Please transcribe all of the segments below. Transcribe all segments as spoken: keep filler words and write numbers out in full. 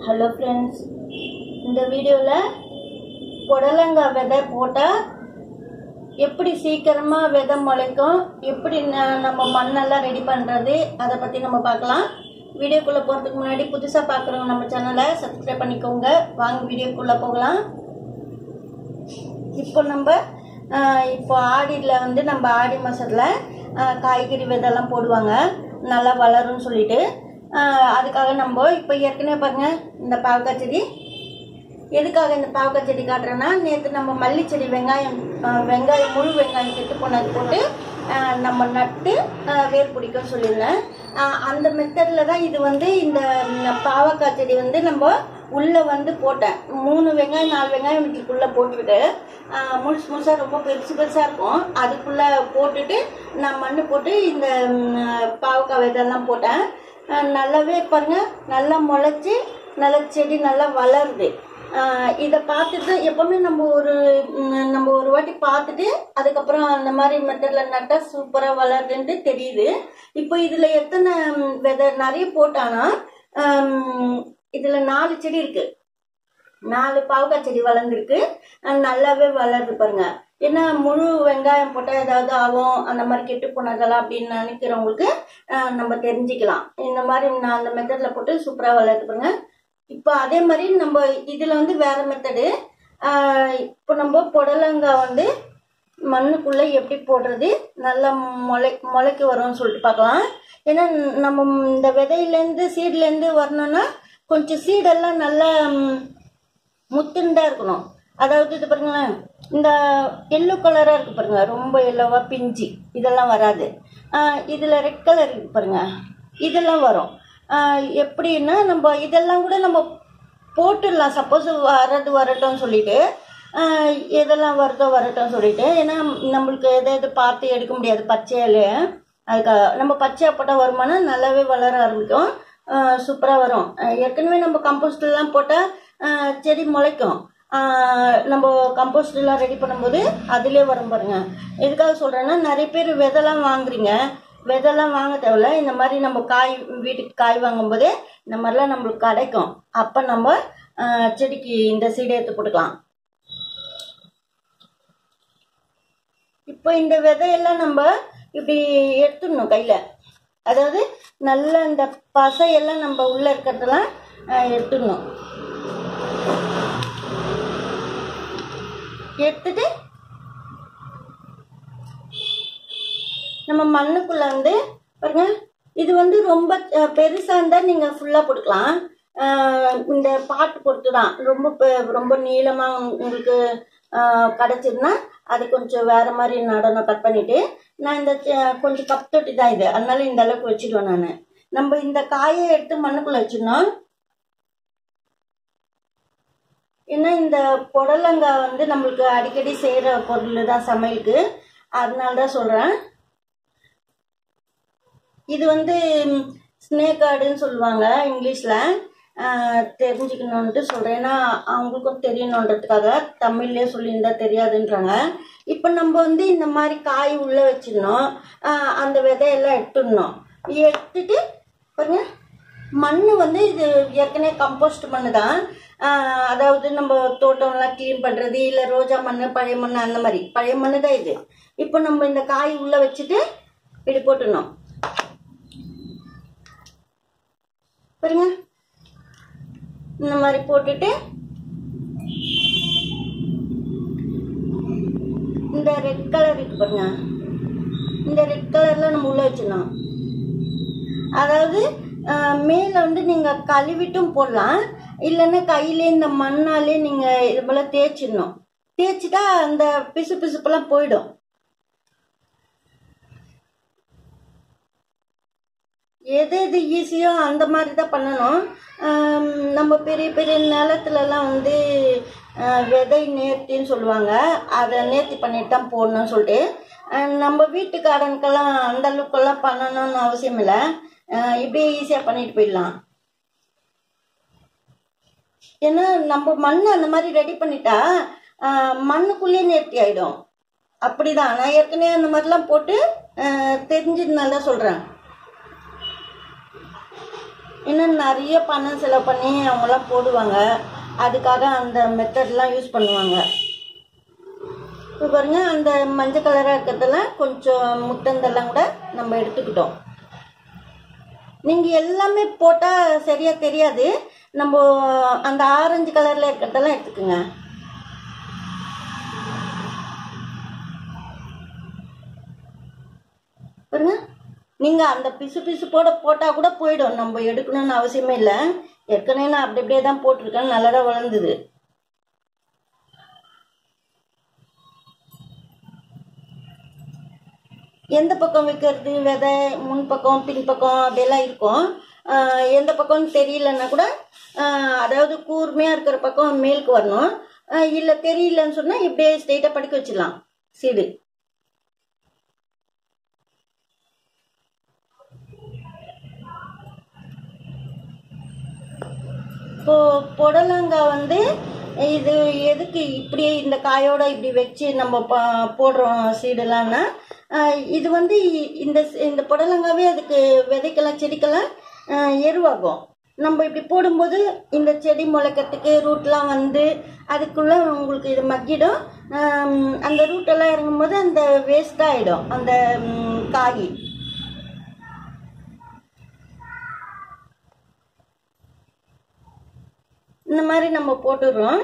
Hello friends, இந்த வீடியோவில் புடலங்காய் விதை போட்டால் எப்படி சீக்கிரமாக விதை முளைக்கும், எப்படி நம்ம மண்ணெல்லாம் ரெடி பண்ணுறது, அதை பற்றி நம்ம பார்க்கலாம். வீடியோக்குள்ளே போகிறதுக்கு முன்னாடி புதுசாக பார்க்குறவங்க நம்ம சேனலை சப்ஸ்கிரைப் பண்ணிக்கோங்க. வாங்க வீடியோக்குள்ளே போகலாம். இப்போ நம்ம இப்போ ஆடியில் வந்து நம்ம ஆடி மாதத்தில் காய்கறி விதைலாம் போடுவாங்க, நல்லா வளரும்னு சொல்லிட்டு. அதுக்காக நம்ம இப்போ ஏற்கனவே பாருங்கள், இந்த பாவக்காய் செடி. எதுக்காக இந்த பாவக்காய் செடி காட்டுறேன்னா, நேற்று நம்ம மல்லி செடி வெங்காயம் வெங்காயம் முழு வெங்காயம் கெட்டு போனது போட்டு நம்ம நட்டு வேர் பிடிக்கும்னு சொல்லியிருந்தேன். அந்த மெத்தடில் தான் இது வந்து இந்த பாவக்காய் செடி வந்து நம்ம உள்ளே வந்து போட்டேன். மூணு வெங்காயம் நாலு வெங்காயம் வீட்டுக்குள்ளே போட்டுட்டு முழுசு முழுசாக ரொம்ப பெருசு பெருசாக இருக்கும், அதுக்குள்ளே போட்டுட்டு நான் மண் போட்டு இந்த பாவக்காய் விதெல்லாம் போட்டேன். நல்லாவே பாருங்க, நல்லா முளைச்சி நல்ல செடி நல்லா வளருது. இதை பார்த்துட்டு எப்பவுமே நம்ம ஒரு நம்ம ஒரு வாட்டி பார்த்துட்டு அதுக்கப்புறம் அந்த மாதிரி மெத்தடில் நட்டால் சூப்பராக வளருதுன்ட்டு தெரியுது. இப்போ இதில் எத்தனை விதை நிறைய போட்டானா, இதில் நாலு செடி இருக்கு, நாலு பாவக்காய் செடி வளர்ந்துருக்கு, நல்லாவே வளருது பாருங்க. ஏன்னா முழு வெங்காயம் போட்டால் ஏதாவது ஆகும், அந்த மாதிரி கெட்டு போனதெல்லாம் அப்படின்னு நினைக்கிறவங்களுக்கு நம்ம தெரிஞ்சுக்கலாம். இந்த மாதிரி நான் அந்த மெத்தடில் போட்டு சூப்பராக வளருது பாருங்க. இப்போ அதே மாதிரி நம்ம இதில் வந்து வேற மெத்தடு. இப்போ நம்ம புடலங்காய் வந்து மண்ணுக்குள்ளே எப்படி போடுறது நல்லா முளை முளைக்கு வரும்னு சொல்லிட்டு பார்க்கலாம். ஏன்னா நம்ம இந்த விதையிலேருந்து சீட்லேருந்து வரணும்னா கொஞ்சம் சீடெல்லாம் நல்லா முத்துண்டா இருக்கணும். அதாவது இது பாருங்களேன், இந்த எல்லோ கலராக இருக்கு பாருங்க, ரொம்ப எல்லோவா பிஞ்சு இதெல்லாம் வராது. இதில் ரெட் கலர் இருக்கு பாருங்க, இதெல்லாம் வரும். எப்படின்னா நம்ம இதெல்லாம் கூட நம்ம போட்டுடலாம், சப்போஸ் வரது வரட்டும் சொல்லிட்டு, எதெல்லாம் வருதோ வரட்டும் சொல்லிட்டு. ஏன்னா நம்மளுக்கு எதை எது பார்த்து எடுக்க முடியாது பச்சையிலே. அதுக்காக நம்ம பச்சையாக போட்டால் வருமானா நல்லாவே வளர ஆரம்பிக்கும், சூப்பராக வரும். ஏற்கனவே நம்ம கம்போஸ்டெல்லாம் போட்டால் செடி முளைக்கும். நம்ம கம்போஸ்டெல்லாம் ரெடி பண்ணும்போது அதிலே வரும் பாருங்க. எதுக்காக சொல்கிறேன்னா, நிறைய பேர் விதைலாம் வாங்குறீங்க, விதைலாம் வாங்க தேவையில்ல. இந்த மாதிரி நம்ம காய் வீட்டுக்கு காய் வாங்கும்போது இந்த மாதிரிலாம் நம்மளுக்கு கிடைக்கும். அப்போ நம்ம செடிக்கு இந்த சீடை எடுத்து போட்டுக்கலாம். இப்போ இந்த விதையெல்லாம் நம்ம இப்படி எடுத்துடணும் கையில். அதாவது நல்ல இந்த பசையெல்லாம் நம்ம உள்ளே இருக்கிறதெல்லாம் எடுத்துடணும். எடுத்துட்டு நம்ம மண்ணுக்குள்ள வந்து பாருங்க, இது வந்து ரொம்ப பெருசா இருந்தா நீங்க ஃபுல்லா போட்டுக்கலாம். இந்த பாட்டு பொறுத்து தான். ரொம்ப ரொம்ப நீளமா உங்களுக்கு கிடைச்சதுன்னா அது கொஞ்சம் வேற மாதிரி நடனம் கட் பண்ணிட்டு, நான் இந்த கொஞ்சம் கப் தொட்டி தான் இது, அதனால இந்த அளவுக்கு வச்சிடுவேன் நான். நம்ம இந்த காயை எடுத்து மண்ணுக்குள்ள வச்சிடணும். ஏன்னா இந்த புடலங்காய் வந்து நம்மளுக்கு அடிக்கடி செய்யற பொருள் தான் சமையலுக்கு, அதனால தான் சொல்றேன். இது வந்து ஸ்னேக் கார்டுன்னு சொல்லுவாங்க இங்கிலீஷில், தெரிஞ்சுக்கணுன்ட்டு சொல்கிறேன். ஏன்னா அவங்களுக்கும் தெரியணுன்றதுக்காக தமிழ்லேயே சொல்லியிருந்தா தெரியாதுன்றாங்க. இப்போ நம்ம வந்து இந்த மாதிரி காய் உள்ளே வச்சிடணும், அந்த விதையெல்லாம் எடுத்துடணும். எடுத்துட்டு பாருங்க, மண் வந்து இது ஏற்கனவே கம்போஸ்ட் மண் தான். அதாவது நம்ம தோட்டம்லாம் க்ளீன் பண்ணுறது, இல்லை ரோஜா மண் பழைய மண் அந்த மாதிரி பழைய மண் தான் இது. இப்போ நம்ம இந்த காய் உள்ளே வச்சுட்டு இப்படி போட்டுடணும் பாருங்க. இந்த மாதிரி போட்டுட்டு இந்த ரெட் கலர் இருக்கு பாருங்க, இந்த ரெட் கலர்ல நம்ம உள்ள வச்சிடணும். அதாவது மேல வந்து நீங்க கழுவிட்டும் போடலாம், இல்லைன்னா கையிலே இந்த மண்ணாலே நீங்க இது போல தேய்ச்சிடணும். தேய்ச்சிட்டா அந்த பிசு பிசுப்பெல்லாம் போயிடும். எது எது ஈஸியோ அந்த மாதிரி தான் பண்ணணும். நம்ம பெரிய பெரிய நிலத்துலலாம் வந்து விதை நேர்த்தின்னு சொல்லுவாங்க, அதை நேர்த்தி பண்ணிட்டு தான் போடணும்னு சொல்லிட்டு. நம்ம வீட்டு கார்டனுக்கெல்லாம் அந்த அளவுக்கெல்லாம் பண்ணணும்னு அவசியம் இல்லை, இப்படியே ஈஸியாக பண்ணிட்டு போயிடலாம். ஏன்னா நம்ம மண் அந்த மாதிரி ரெடி பண்ணிட்டா மண்ணுக்குள்ளேயே நேர்த்தி ஆகிடும். அப்படிதான் நான் ஏற்கனவே அந்த மாதிரிலாம் போட்டு தெரிஞ்சதுனால தான் சொல்கிறேன். இன்னும் நிறைய பணம் செலவு பண்ணி அவங்களாம் போடுவாங்க. அதுக்காக அந்த மெத்தட்லாம் யூஸ் பண்ணுவாங்க. இப்போ பாருங்க, அந்த மஞ்சள் கலராக இருக்கிறதெல்லாம் கொஞ்சம் முத்தந்தெல்லாம் கூட நம்ம எடுத்துக்கிட்டோம். நீங்கள் எல்லாமே போட்டால் சரியாக தெரியாது. நம்ம அந்த ஆரஞ்சு கலரில் இருக்கிறதெல்லாம் எடுத்துக்கோங்க. பாருங்க, நீங்கள் அந்த பிசு பிசு போட போட்டால் கூட போயிடும். நம்ம எடுக்கணும்னு அவசியமே இல்லை. ஏற்கனவே நான் அப்படி அப்படியே தான் போட்டிருக்கேன். நல்லா தான் வளர்ந்துது. எந்த பக்கம் வைக்கிறது விதை, முன் பக்கம் பின் பக்கம் அப்படியெல்லாம் இருக்கும். எந்த பக்கம்னு தெரியலன்னா கூட, அதாவது கூர்மையாக இருக்கிற பக்கம் மேலுக்கு வரணும். இல்லை தெரியலன்னு சொன்னால் இப்படியே ஸ்ட்ரெயிட்டாக படுக்க வச்சிடலாம் சீடு. இப்போ புடலங்காய் வந்து இது எதுக்கு இப்படி இந்த காயோட இப்படி வச்சு நம்ம போடுறோம் சீடெல்லாம்னா, இது வந்து இந்த இந்த புடலங்காவே அதுக்கு விதைக்கெல்லாம் செடிக்கெல்லாம் எருவாகும். நம்ம இப்படி போடும்போது இந்த செடி முளைக்கிறதுக்கு ரூட்லாம் வந்து அதுக்குள்ள உங்களுக்கு இது மக்கிடும். அந்த ரூட்டெல்லாம் இறங்கும்போது அந்த வேஸ்டாக ஆகிடும் அந்த காய். இந்த மாதிரி நம்ம போட்டுடுறோம்.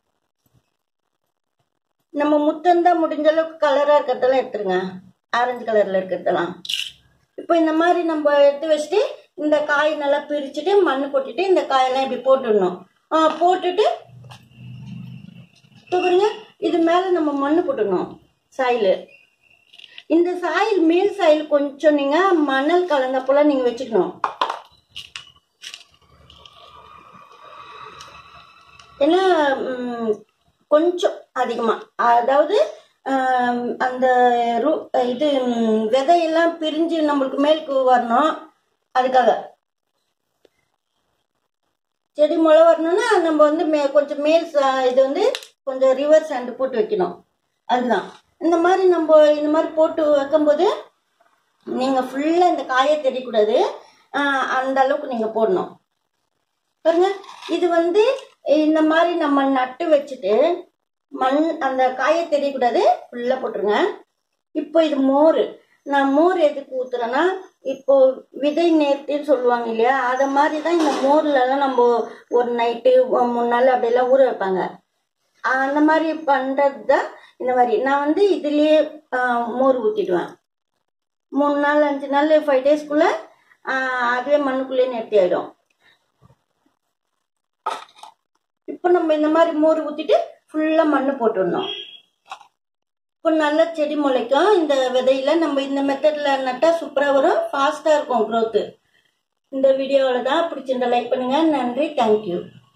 நம்ம முத்தந்தா முடிஞ்ச அளவுக்கு கலராக இருக்கிறதெல்லாம் எடுத்துருங்க, ஆரஞ்சு கலரில் இருக்கிறதெல்லாம். இப்போ இந்த மாதிரி நம்ம எடுத்து வச்சுட்டு இந்த காய் நல்லா பிரிச்சுட்டு மண் கொட்டிட்டு இந்த காயெல்லாம் இப்படி போட்டுடணும். போட்டுட்டு இப்போ பாருங்க, இது மேலே நம்ம மண் போட்டுடணும் சாயில். இந்த சாயில் மேல் சாயில் கொஞ்சம் நீங்கள் மணல் கலந்த போல நீங்கள் வச்சுக்கணும். ஏன்னா கொஞ்சம் அதிகமாக, அதாவது அந்த ரூ இது விதையெல்லாம் பிரிஞ்சு நம்மளுக்கு மேலுக்கு வரணும். அதுக்காக செடி முளை வரணும்னா நம்ம வந்து மே கொஞ்சம் மேல் இது வந்து கொஞ்சம் ரிவர் சாண்டு போட்டு வைக்கணும். அதுதான் இந்த மாதிரி நம்ம இந்த மாதிரி போட்டு வைக்கும்போது நீங்கள் ஃபுல்லாக இந்த காயை தெரியக்கூடாது, அந்த அளவுக்கு நீங்கள் போடணும். பாருங்க, இது வந்து இந்த மாதிரி நம்ம நட்டு வச்சுட்டு மண் அந்த காயை தெரியக்கூடாது, ஃபுல்லாக போட்டுருங்க. இப்போ இது மோர். நான் மோர் எதுக்கு ஊற்றுறேன்னா, இப்போ விதை நேர்த்தின்னு சொல்லுவாங்க இல்லையா, அதை மாதிரி தான் இந்த மோர்லலாம் நம்ம ஒரு நைட்டு மூணு நாள் அப்படியெல்லாம் ஊற வைப்பாங்க. அந்த மாதிரி பண்ணுறது தான் இந்த மாதிரி. நான் வந்து இதுலேயே மோர் ஊற்றிடுவேன். மூணு நாள் அஞ்சு நாள் ஃபைவ் டேஸ்க்குள்ளே அதுவே மண்ணுக்குள்ளேயே நேர்த்தி ஆகிடும். இப்போ நம்ம இந்த மாதிரி மோர் ஊற்றிட்டு ஃபுல்லாக மண் போட்டுடணும். இப்போ நல்லா செடி முளைக்கும். இந்த விதையில நம்ம இந்த மெத்தடில் நட்டால் சூப்பராக வரும், ஃபாஸ்ட்டாக இருக்கும் க்ரோத்து. இந்த வீடியோவில் தான் பிடிச்சிருந்தா லைக் பண்ணுங்கள். நன்றி, தேங்க்யூ.